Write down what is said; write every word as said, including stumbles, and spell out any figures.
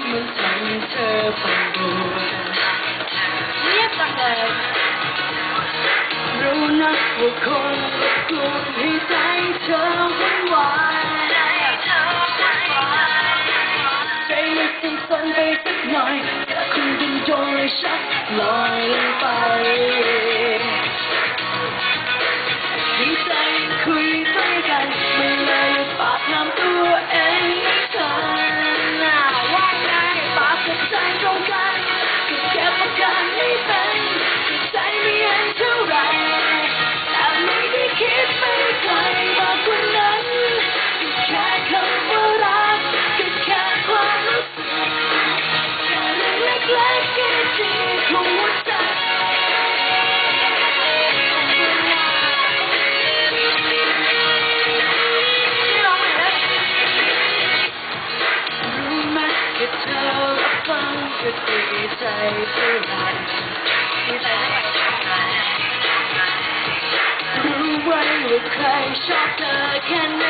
มันทำให้เธอฝันดูเรียบจังเลยรู้นะว่าคงรบกวนให้ใจเธอวุ่นวายใจมันสั่นๆไปสักหน่อยแต่คงดึงโดนเลยชักลอยลงไปดีใจคุยด้วยกันไม่เลยปากน้ำตัวเองไม่ทันน่าว่าไงปากกับใจตรงกันก็แค่ประกันไม่เป็นใจไม่เห็นเท่าไรแต่ไม่ได้คิดไปไกลมากกว่านั้นก็แค่คำว่ารักก็แค่ความรู้สึกแค่เรื่องเล็กๆที่ดีของหัวใจเธอรับฟังก็ดีใจเท่าไรดีใจเท่าไรรู้ไว้ว่าใครชอบเธอแค่ไหน